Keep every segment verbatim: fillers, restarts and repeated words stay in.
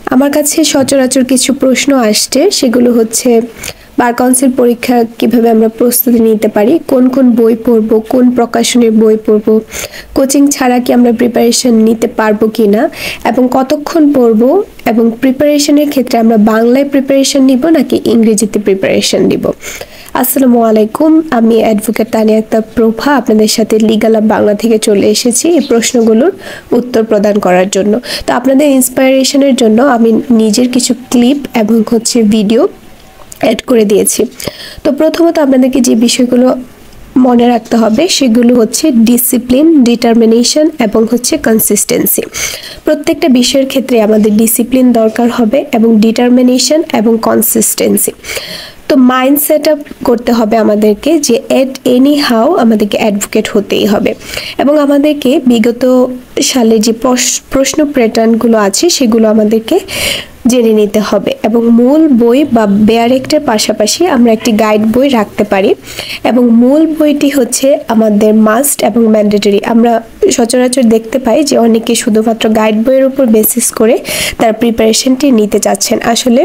আমার কাছে সচরাচর কিছু প্রশ্ন আসছে, সেগুলো হচ্ছে বার কাউন্সিল পরীক্ষা কিভাবে আমরা প্রস্তুতি নিতে পারি, কোন কোন বই পড়ব, কোন প্রকাশনের বই পড়ব, কোচিং ছাড়া কি আমরা প্রিপারেশন নিতে পারবো কিনা এবং কতক্ষণ পড়ব, এবং প্রিপারেশনের ক্ষেত্রে আমরা বাংলায় প্রিপারেশন নিব নাকি ইংরেজিতে প্রিপারেশন নিব। আসসালামু আলাইকুম, আমি অ্যাডভোকেট তানিয়া আক্তার প্রভা আপনাদের সাথে লিগাল আপ বাংলা থেকে চলে এসেছি এই প্রশ্নগুলোর উত্তর প্রদান করার জন্য। তো আপনাদের ইন্সপাইরেশনের জন্য আমি নিজের কিছু ক্লিপ এবং হচ্ছে ভিডিও অ্যাড করে দিয়েছি। তো প্রথমত আপনাদেরকে যে বিষয়গুলো মনে রাখতে হবে সেগুলো হচ্ছে ডিসিপ্লিন, ডিটারমিনেশন এবং হচ্ছে কনসিস্টেন্সি। প্রত্যেকটা বিষয়ের ক্ষেত্রে আমাদের ডিসিপ্লিন দরকার হবে এবং ডিটারমিনেশন এবং কনসিস্টেন্সি। তো মাইন্ড সেট আপ করতে হবে আমাদেরকে যে এট এনি হাউ আমাদেরকে অ্যাডভোকেট হতেই হবে, এবং আমাদেরকে বিগত সালে যে প্রশ্ন প্যাটার্নগুলো আছে সেগুলো আমাদেরকে জেনে নিতে হবে, এবং মূল বই বা বেয়ার অ্যাক্টের পাশাপাশি আমরা একটি গাইড বই রাখতে পারি, এবং মূল বইটি হচ্ছে আমাদের মাস্ট এবং ম্যান্ডেটরি। আমরা সচরাচর দেখতে পাই যে অনেকে শুধুমাত্র গাইড বইয়ের উপর বেসিস করে তার প্রিপারেশনটি নিতে চাচ্ছেন। আসলে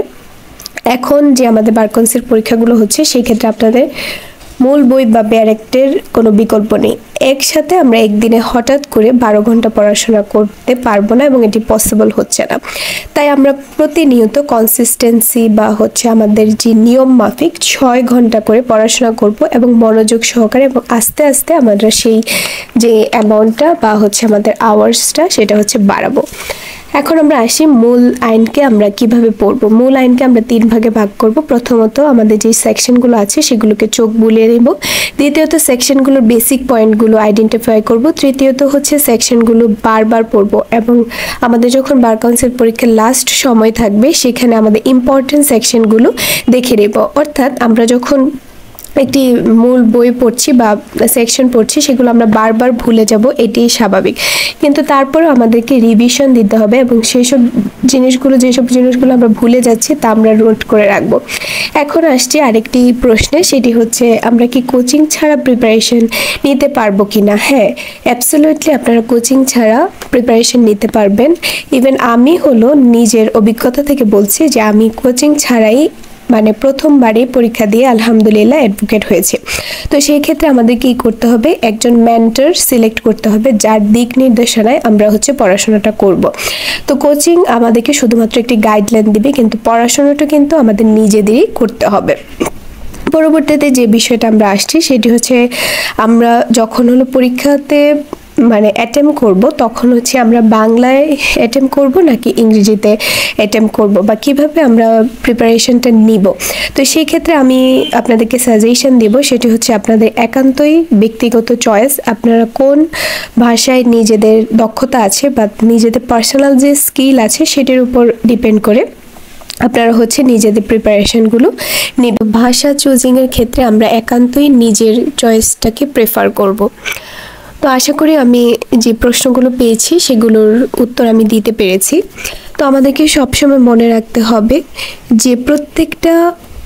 এখন যে আমাদের বার কাউন্সিল পরীক্ষাগুলো হচ্ছে সেই ক্ষেত্রে আপনাদের মূল বই বা বেয়ার অ্যাক্টের কোনো বিকল্প নেই। একসাথে আমরা একদিনে হঠাৎ করে বারো ঘন্টা পড়াশোনা করতে পারবো না এবং এটি পসিবল হচ্ছে না। তাই আমরা প্রতিনিয়ত কনসিস্টেন্সি বা হচ্ছে আমাদের যে নিয়ম মাফিক ছয় ঘন্টা করে পড়াশোনা করব এবং মনোযোগ সহকারে, এবং আস্তে আস্তে আমরা সেই যে অ্যামাউন্টটা বা হচ্ছে আমাদের আওয়ার্সটা সেটা হচ্ছে বাড়াবো। এখন আমরা আসি মূল আইনকে আমরা কিভাবে পড়ব। মূল আইনকে আমরা তিন ভাগে ভাগ করব। প্রথমত আমাদের যে সেকশনগুলো আছে সেগুলোকে চোখ বুলিয়ে নেব। দ্বিতীয়ত সেকশনগুলোর বেসিক পয়েন্টগুলো আইডেন্টিফাই করব। তৃতীয়ত হচ্ছে সেকশনগুলো বারবার পড়ব, এবং আমাদের যখন বার কাউন্সিল পরীক্ষার লাস্ট সময় থাকবে সেখানে আমাদের ইম্পর্টেন্ট সেকশনগুলো দেখে নেব। অর্থাৎ আমরা যখন একটি মূল বই পড়ছি বা সেকশন পড়ছি সেগুলো আমরা বারবার ভুলে যাব, এটি স্বাভাবিক, কিন্তু তারপরেও আমাদেরকে রিভিশন দিতে হবে এবং সেই সব জিনিসগুলো যেসব জিনিসগুলো আমরা ভুলে যাচ্ছি তা আমরা নোট করে রাখবো। এখন আসছি আরেকটি প্রশ্নে, সেটি হচ্ছে আমরা কি কোচিং ছাড়া প্রিপারেশন নিতে পারবো কি না। হ্যাঁ, অ্যাবসলিউটলি আপনারা কোচিং ছাড়া প্রিপারেশন নিতে পারবেন। ইভেন আমি হলো নিজের অভিজ্ঞতা থেকে বলছি যে আমি কোচিং ছাড়াই মানে প্রথমবারই পরীক্ষা দিয়ে আলহামদুলিল্লাহ অ্যাডভোকেট হয়েছে। তো সেই ক্ষেত্রে আমাদের কি করতে হবে, একজন মেন্টর সিলেক্ট করতে হবে যার দিক নির্দেশনায় আমরা হচ্ছে পড়াশোনাটা করব। তো কোচিং আমাদেরকে শুধুমাত্র একটি গাইডলাইন দিবে, কিন্তু পড়াশোনাটা কিন্তু আমাদের নিজেদেরই করতে হবে। পরবর্তীতে যে বিষয়টা আমরা আসছি সেটি হচ্ছে আমরা যখন হলো পরীক্ষাতে মানে অ্যাটেম্প করব তখন হচ্ছে আমরা বাংলায় অ্যাটেম্প করব নাকি ইংরেজিতে অ্যাটেম্প করব, বা কিভাবে আমরা প্রিপারেশনটা নিব। তো সেই ক্ষেত্রে আমি আপনাদেরকে সাজেশন দেব, সেটি হচ্ছে আপনাদের একান্তই ব্যক্তিগত চয়েস। আপনারা কোন ভাষায় নিজেদের দক্ষতা আছে বা নিজেদের পার্সোনাল যে স্কিল আছে সেটির উপর ডিপেন্ড করে আপনারা হচ্ছে নিজেদের প্রিপারেশনগুলো নিব। ভাষা চুজিংয়ের ক্ষেত্রে আমরা একান্তই নিজের চয়েসটাকে প্রেফার করব। তো আশা করি আমি যে প্রশ্নগুলো পেয়েছি সেগুলোর উত্তর আমি দিতে পেরেছি। তো আমাদেরকে সবসময় মনে রাখতে হবে যে প্রত্যেকটা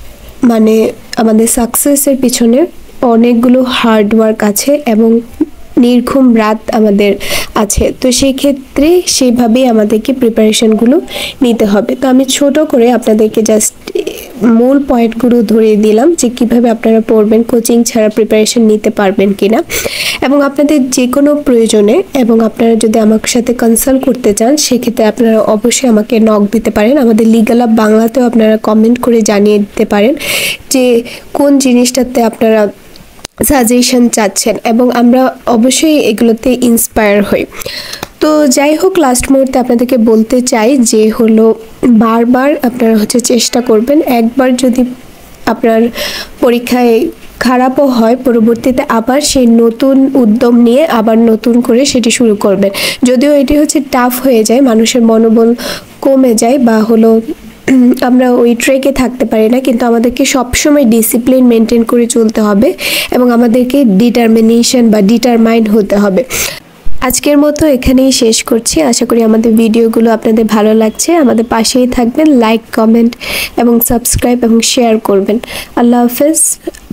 মানে আমাদের সাকসেসের পিছনে অনেকগুলো হার্ড ওয়ার্ক আছে এবং নির্ঘুম রাত আমাদের আছে। তো সেই ক্ষেত্রে সেইভাবেই আমাদেরকে প্রিপারেশনগুলো নিতে হবে। তো আমি ছোট করে আপনাদেরকে জাস্ট মূল পয়েন্টগুলো ধরিয়ে দিলাম যে কিভাবে আপনারা পড়বেন, কোচিং ছাড়া প্রিপারেশন নিতে পারবেন কিনা, এবং আপনাদের যে কোনো প্রয়োজনে এবং আপনারা যদি আমার সাথে কনসাল্ট করতে চান সেক্ষেত্রে আপনারা অবশ্যই আমাকে নক দিতে পারেন। আমাদের লিগাল আপ বাংলাতেও আপনারা কমেন্ট করে জানিয়ে দিতে পারেন যে কোন জিনিসটাতে আপনারা সাজেশন চাচ্ছেন, এবং আমরা অবশ্যই এগুলোতে ইন্সপায়ার হই। তো যাই হোক, লাস্ট মুহূর্তে আপনাদেরকে বলতে চাই যে হলো বারবার আপনারা হচ্ছে চেষ্টা করবেন। একবার যদি আপনার পরীক্ষায় খারাপও হয় পরবর্তীতে আবার সেই নতুন উদ্যম নিয়ে আবার নতুন করে সেটি শুরু করবেন। যদিও এটি হচ্ছে টাফ হয়ে যায়, মানুষের মনোবল কমে যায় বা হলো আমরা ওই ট্রেকে থাকতে পারি না, কিন্তু আমাদেরকে সবসময় ডিসিপ্লিন মেনটেন করে চলতে হবে এবং আমাদেরকে ডিটারমিনেশন বা ডিটারমাইন্ড হতে হবে। আজকের মতো এখানেই শেষ করছি। আশা করি আমাদের ভিডিওগুলো আপনাদের ভালো লাগছে। আমাদের পাশেই থাকবেন, লাইক, কমেন্ট এবং সাবস্ক্রাইব এবং শেয়ার করবেন। আল্লাহ হাফেজ।